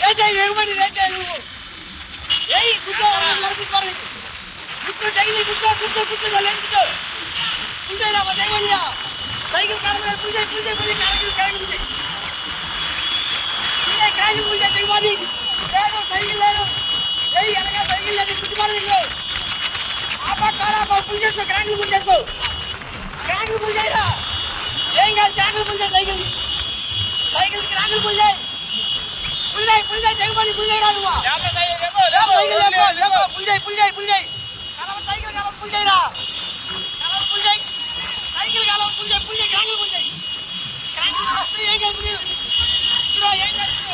రేచాయి దిగుబడి రేచాయి నువ్వు ఏయ్ గుద్ద గుద్దు తగిలి గుద్ద లేచుకో పుంజైరా మా దేవనియా సైకిల్ కాలం పుంజై పుంజై దిగుబడి లేదు సైకిల్ లేదు ఏయ్ ఎలాగా సైకిల్ లేదు గుద్దుపడదు ఆపా కారా పుల్ చేసుకో క్రాంకులు పుల్ చేయరా ఏం కాదు ట్యాంకులు పుల్ చేయి సైకిల్ క్రాంకులు పుల్ చేయి దిగుబడి పుల్ చేయరా నువ్వు పుల్ చేయి కలవ సైకిల్ కలవ పుల్ చేయరా సైకిల్ కలవ పుల్ చేయి క్రాంకులు పుల్ చేయి ఏం కాదు ఏం కాదు